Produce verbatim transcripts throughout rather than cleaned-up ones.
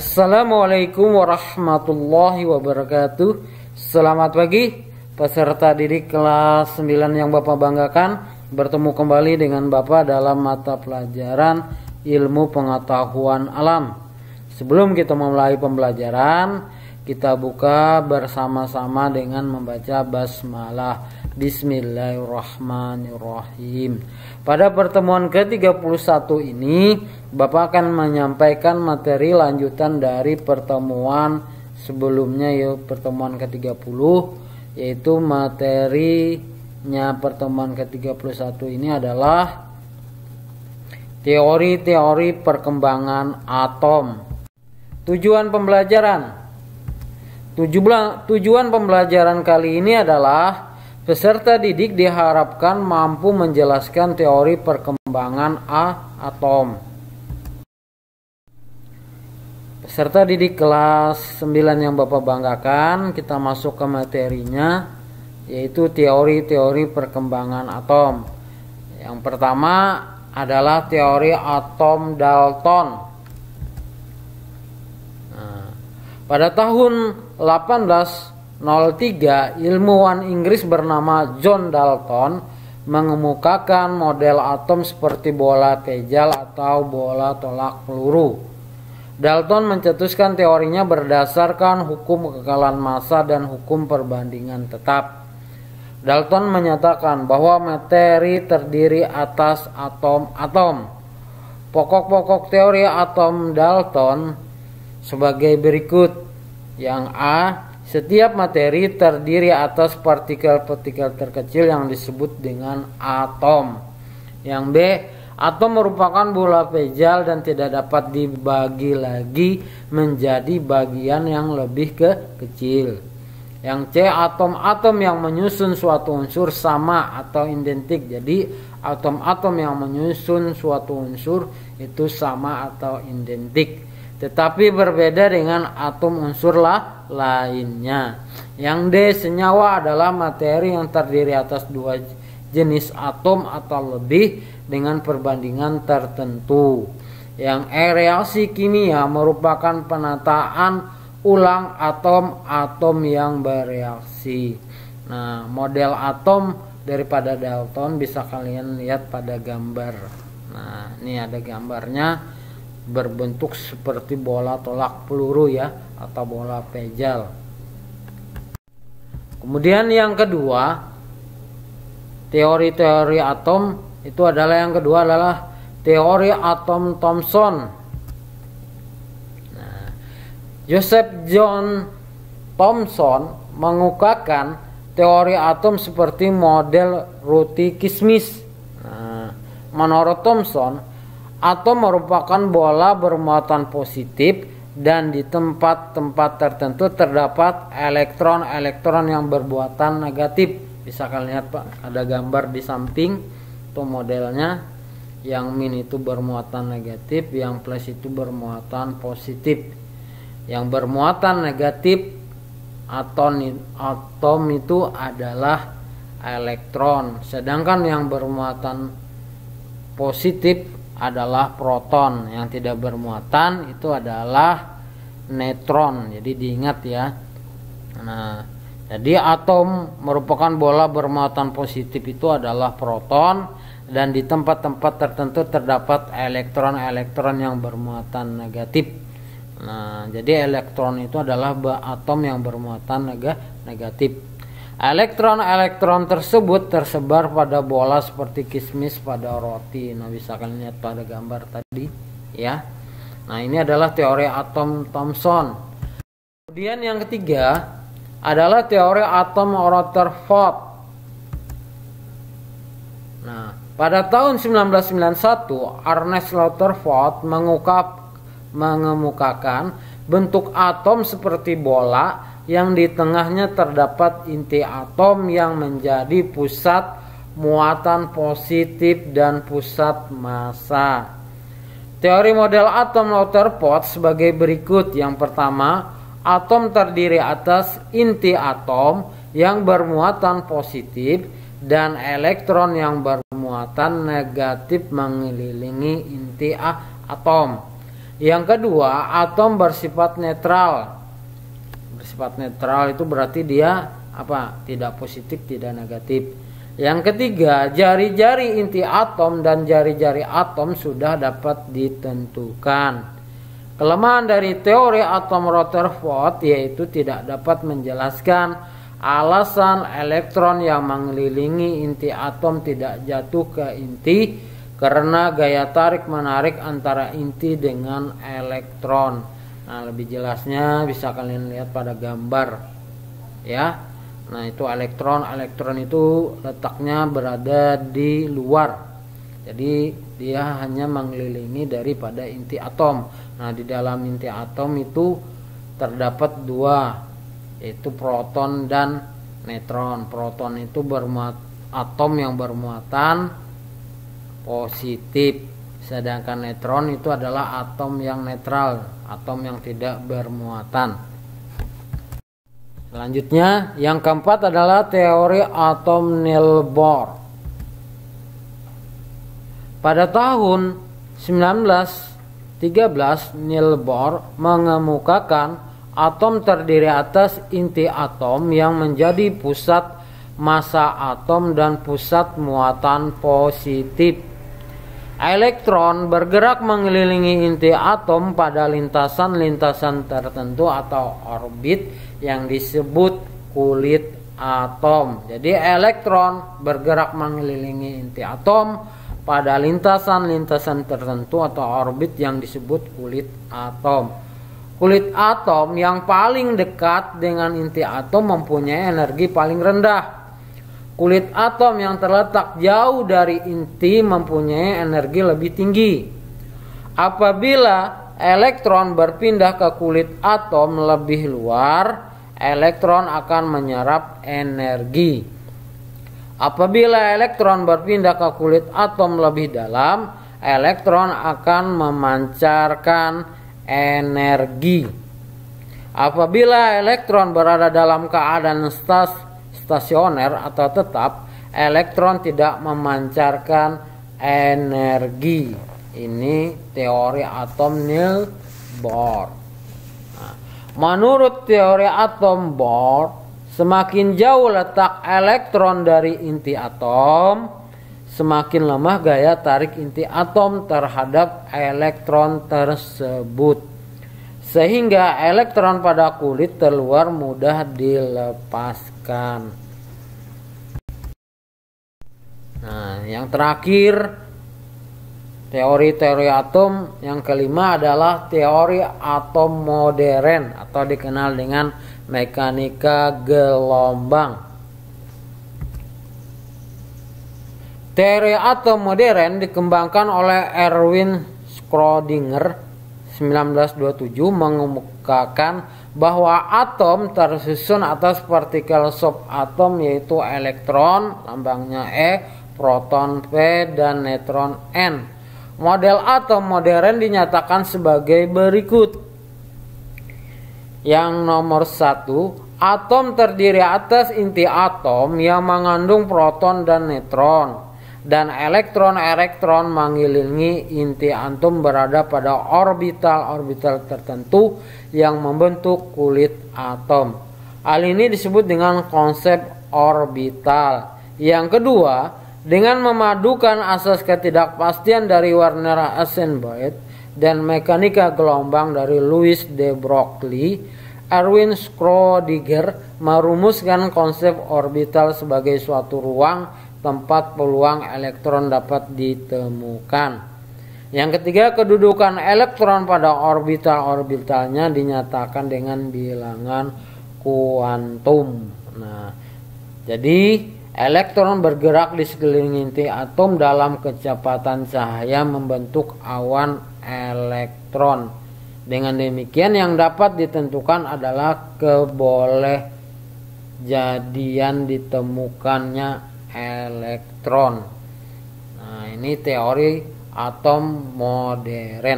Assalamualaikum warahmatullahi wabarakatuh. Selamat pagi peserta didik kelas sembilan yang Bapak banggakan. Bertemu kembali dengan Bapak dalam mata pelajaran ilmu pengetahuan alam. Sebelum kita memulai pembelajaran, kita buka bersama-sama dengan membaca basmalah. Bismillahirrahmanirrahim. Pada pertemuan ke tiga puluh satu ini, Bapak akan menyampaikan materi lanjutan dari pertemuan sebelumnya, yaitu pertemuan ke tiga puluh, yaitu materinya pertemuan ke tiga puluh satu ini adalah teori-teori perkembangan atom. Tujuan pembelajaran Tujuan pembelajaran kali ini adalah peserta didik diharapkan mampu menjelaskan teori perkembangan A atom. Peserta didik kelas sembilan yang Bapak banggakan, kita masuk ke materinya, yaitu teori-teori perkembangan atom. Yang pertama adalah teori atom Dalton. Nah, pada tahun delapan belas nol tiga, ilmuwan Inggris bernama John Dalton mengemukakan model atom seperti bola pejal atau bola tolak peluru. Dalton mencetuskan teorinya berdasarkan hukum kekekalan massa dan hukum perbandingan tetap. Dalton menyatakan bahwa materi terdiri atas atom-atom. Pokok-pokok teori atom Dalton sebagai berikut. Yang A, setiap materi terdiri atas partikel-partikel terkecil yang disebut dengan atom. Yang B, atom merupakan bola pejal dan tidak dapat dibagi lagi menjadi bagian yang lebih ke kecil. Yang C, atom-atom yang menyusun suatu unsur sama atau identik. Jadi atom-atom yang menyusun suatu unsur itu sama atau identik, tetapi berbeda dengan atom unsur lah lainnya. Yang D, senyawa adalah materi yang terdiri atas dua jenis atom atau lebih dengan perbandingan tertentu. Yang E, reaksi kimia merupakan penataan ulang atom-atom yang bereaksi. Nah, model atom daripada Dalton bisa kalian lihat pada gambar. Nah, ini ada gambarnya, berbentuk seperti bola tolak peluru ya, atau bola pejal. Kemudian yang kedua, teori-teori atom itu adalah yang kedua adalah teori atom Thomson. Nah, Joseph John Thomson mengemukakan teori atom seperti model roti kismis. Nah, menurut Thomson, atom merupakan bola bermuatan positif dan di tempat-tempat tertentu terdapat elektron-elektron yang bermuatan negatif. Bisa kalian lihat Pak, ada gambar di samping itu modelnya. Yang min itu bermuatan negatif, yang plus itu bermuatan positif. Yang bermuatan negatif atom, atom itu adalah elektron, sedangkan yang bermuatan positif adalah proton. Yang tidak bermuatan itu adalah neutron. Jadi diingat ya. Nah, jadi atom merupakan bola bermuatan positif itu adalah proton, dan di tempat-tempat tertentu terdapat elektron-elektron yang bermuatan negatif. Nah, jadi elektron itu adalah atom yang bermuatan negatif. Elektron-elektron tersebut tersebar pada bola seperti kismis pada roti. Nah, bisa kalian lihat pada gambar tadi ya. Nah, ini adalah teori atom Thomson. Kemudian yang ketiga adalah teori atom Rutherford. Nah, pada tahun sembilan belas sembilan puluh satu, Ernest Rutherford mengungkap mengemukakan bentuk atom seperti bola yang di tengahnya terdapat inti atom yang menjadi pusat muatan positif dan pusat massa. Teori model atom Rutherford sebagai berikut. Yang pertama, atom terdiri atas inti atom yang bermuatan positif dan elektron yang bermuatan negatif mengelilingi inti atom. Yang kedua, atom bersifat netral. Bersifat netral itu berarti dia apa? Tidak positif, tidak negatif. Yang ketiga, jari-jari inti atom dan jari-jari atom sudah dapat ditentukan. Kelemahan dari teori atom Rutherford yaitu tidak dapat menjelaskan alasan elektron yang mengelilingi inti atom tidak jatuh ke inti karena gaya tarik menarik antara inti dengan elektron. Nah, lebih jelasnya bisa kalian lihat pada gambar ya. Nah, itu elektron, elektron itu letaknya berada di luar. Jadi dia hanya mengelilingi daripada inti atom. Nah, di dalam inti atom itu terdapat dua, yaitu proton dan neutron. Proton itu bermuat atom yang bermuatan positif, sedangkan neutron itu adalah atom yang netral, atom yang tidak bermuatan. Selanjutnya, yang keempat adalah teori atom Niels Bohr. Pada tahun sembilan belas tiga belas, Niels Bohr mengemukakan atom terdiri atas inti atom yang menjadi pusat massa atom dan pusat muatan positif. Elektron bergerak mengelilingi inti atom pada lintasan-lintasan tertentu atau orbit yang disebut kulit atom. Jadi elektron bergerak mengelilingi inti atom pada lintasan-lintasan tertentu atau orbit yang disebut kulit atom. Kulit atom yang paling dekat dengan inti atom mempunyai energi paling rendah. Kulit atom yang terletak jauh dari inti mempunyai energi lebih tinggi. Apabila elektron berpindah ke kulit atom lebih luar, elektron akan menyerap energi. Apabila elektron berpindah ke kulit atom lebih dalam, elektron akan memancarkan energi. Apabila elektron berada dalam keadaan stas stasioner atau tetap, elektron tidak memancarkan energi. Ini teori atom Niels Bohr. Nah, menurut teori atom Bohr, semakin jauh letak elektron dari inti atom, semakin lemah gaya tarik inti atom terhadap elektron tersebut, sehingga elektron pada kulit terluar mudah dilepaskan. Nah, yang terakhir, teori-teori atom yang kelima adalah teori atom modern atau dikenal dengan mekanika gelombang. Teori atom modern dikembangkan oleh Erwin Schrödinger sembilan belas dua puluh tujuh, mengemukakan bahwa atom tersusun atas partikel subatom yaitu elektron, lambangnya E, proton P, dan neutron N. Model atom modern dinyatakan sebagai berikut. Yang nomor satu, atom terdiri atas inti atom yang mengandung proton dan neutron, dan elektron-elektron mengelilingi inti atom berada pada orbital-orbital tertentu yang membentuk kulit atom. Hal ini disebut dengan konsep orbital. Yang kedua, dengan memadukan asas ketidakpastian dari Werner Heisenberg dan mekanika gelombang dari Louis de Broglie, Erwin Schrödinger merumuskan konsep orbital sebagai suatu ruang tempat peluang elektron dapat ditemukan. Yang ketiga, kedudukan elektron pada orbital-orbitalnya dinyatakan dengan bilangan kuantum. Nah, jadi elektron bergerak di sekeliling inti atom dalam kecepatan cahaya membentuk awan elektron. Dengan demikian, yang dapat ditentukan adalah kebolehjadian ditemukannya elektron. Nah, ini teori atom modern.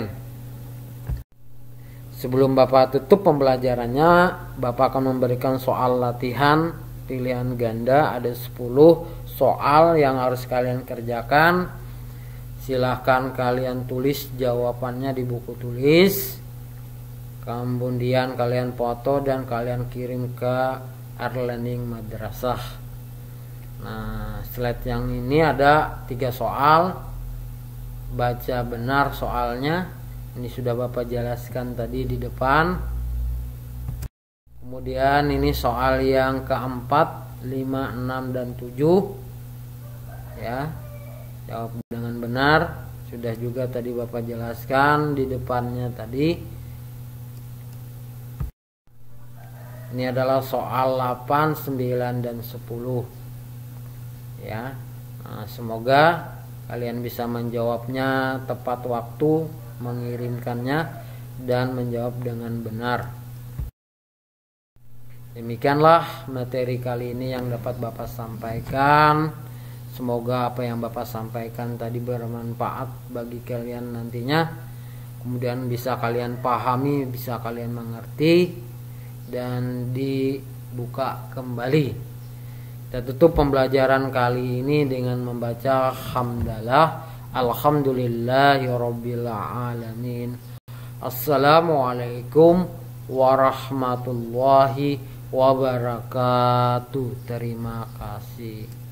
Sebelum Bapak tutup pembelajarannya, Bapak akan memberikan soal latihan pilihan ganda. Ada sepuluh soal yang harus kalian kerjakan. Silahkan kalian tulis jawabannya di buku tulis, kemudian kalian foto dan kalian kirim ke Erlearning Madrasah. Nah, slide yang ini ada tiga soal. Baca benar soalnya. Ini sudah Bapak jelaskan tadi di depan. Kemudian ini soal yang keempat, lima, enam, dan tujuh. Ya, jawab dengan benar. Sudah juga tadi Bapak jelaskan di depannya tadi. Ini adalah soal delapan, sembilan, dan sepuluh. Ya. Nah, semoga kalian bisa menjawabnya tepat waktu, mengirimkannya dan menjawab dengan benar. Demikianlah materi kali ini yang dapat Bapak sampaikan. Semoga apa yang Bapak sampaikan tadi bermanfaat bagi kalian nantinya. Kemudian bisa kalian pahami, bisa kalian mengerti dan dibuka kembali. Kita tutup pembelajaran kali ini dengan membaca hamdalah. Alhamdulillahirabbil alamin. Assalamualaikum warahmatullahi wabarakatuh. Terima kasih.